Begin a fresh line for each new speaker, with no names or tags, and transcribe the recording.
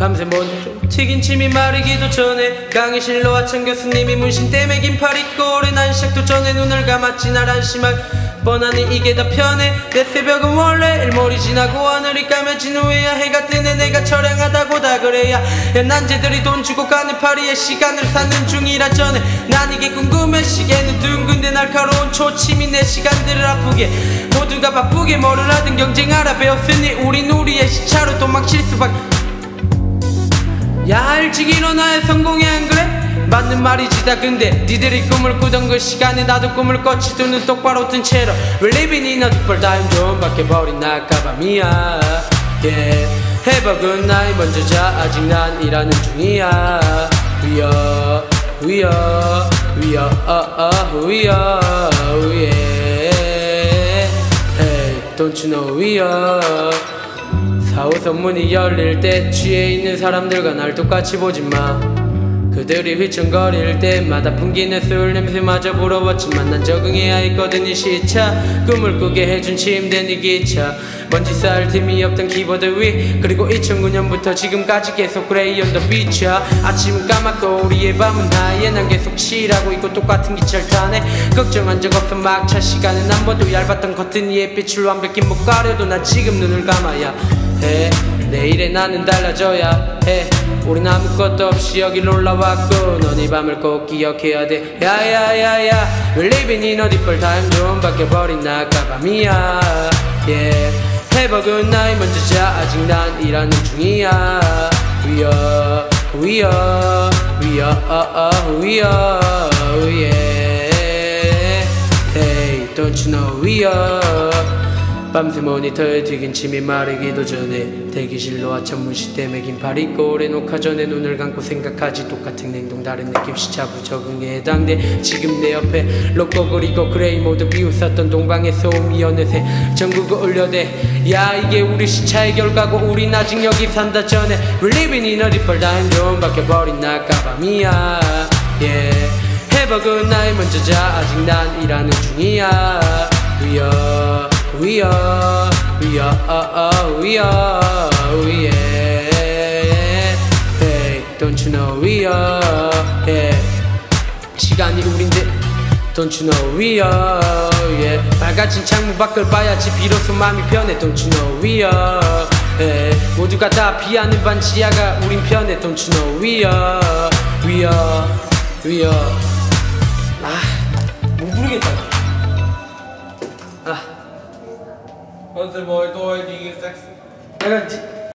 밤새 먼저 튀긴 침이 마르기도 전에 강의실로 하천 교수님이 문신 때문에 긴팔 입고 오랜 한시작도 전에 눈을 감았지 날 안심하게 뻔하니 이게 다 편해 내 새벽은 원래 일몰이 지나고 하늘이 까매진 후에야 해가 뜨네 내가 처량하다고 다 그래야 야 난제들이 돈 주고 가는 파리의 시간을 사는 중이라 전에 난 이게 궁금해 시계는 둥근데 날카로운 초침이 내 시간들을 아프게 모두가 바쁘게 뭐를 하든 경쟁하라 배웠으니 우린 우리의 시차로 도망칠 수밖에 야 일찍 일어나야 성공해 안 그래? 맞는 말이지 다 근데 니들이 꿈을 꾸던 그 시간에 나도 꿈을 꿨지 두 눈 똑바로 뜬 채로 We're living in a different time 좀 바뀌어버린 날까봐 미안 yeah. Have a good night 먼저 자 아직 난 일하는 중이야 We are yeah. Hey don't you know we are 4호선 문이 열릴 때 취해 있는 사람들과 날 똑같이 보지마 그들이 휘청거릴 때마다 풍기는 술 냄새마저 부러웠지만 난 적응해야 했거든 이 시차 꿈을 꾸게 해준 침대 네 기차 먼지 쌓을 틈이 없던 키보드 위 그리고 2009년부터 지금까지 계속 그레이 언더 비치야 아침은 까맣고 우리의 밤은 하얘 난 계속 칠하고 있고 똑같은 기차를 타네 걱정한 적 없어 막차 시간은 안 봐도 얇았던 커튼 위에 빛을 완벽히 못 가려도 난 지금 눈을 감아야 해 내일의 나는 달라져야 해 우린 아무것도 없이 여길 올라왔고 넌 이 밤을 꼭 기억해야 돼 야야야야 We're living in a different time 좀 바뀌어버린 날까봐 미안 yeah. Have a good night 먼저 자 아직 난 일하는 중이야 We are yeah. Hey don't you know we are 밤새 모니터에 튀긴 침이 마르기도 전에 대기실로 하천 문신 때문에 긴팔 입고 오래 녹화 전에 눈을 감고 생각하지 똑같은 행동 다른 느낌 시차부 적응에 해당돼 지금 내 옆에 로꼬 그리고 그레이 모두 비웃었던 동방의 소음이 어느새 전국을 울려대 야 이게 우리 시차의 결과고 우린 아직 여기 산다 전에 We're living in a different time 좀 바뀌어버린 날까봐 미안 yeah. Have a good night 먼저 자 아직 난 일하는 중이야 We are yeah. Hey don't you know we are yeah. 시간이 우린데 Don't you know we are yeah. 밝아진 창문 밖을 봐야지 비로소 마음이 편해 Don't you know we are yeah. 모두가 다 피하는 반지하가 우린 편해 Don't you know we are 못 부르겠다
Wat een mooi door die seks.